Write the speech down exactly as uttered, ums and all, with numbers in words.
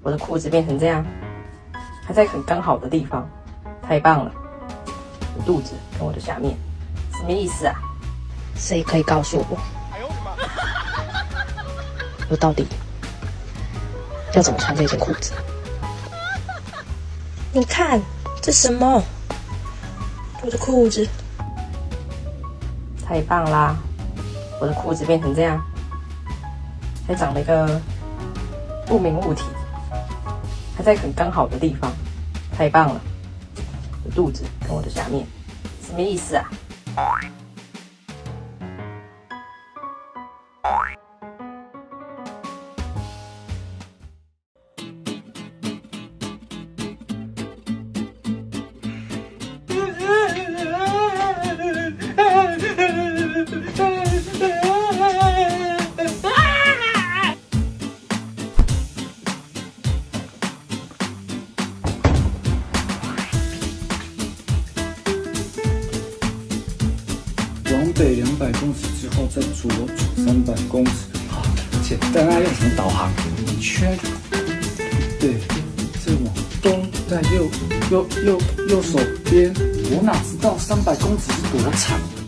我的裤子变成这样，还在很刚好的地方，太棒了！我肚子跟我的下面，什么意思啊？谁可以告诉我？我到底要怎么穿这件裤子？你看这什么？我的裤子，太棒啦！我的裤子变成这样，还长了一个不明物体，还在很刚好的地方，太棒了！我肚子跟我的下面，什么意思啊？ 往北两百公尺之后，再左转三百公尺。好，简单啊，用什么导航？一圈。对，再往东，在右右右右手边。我哪知道三百公尺是多长？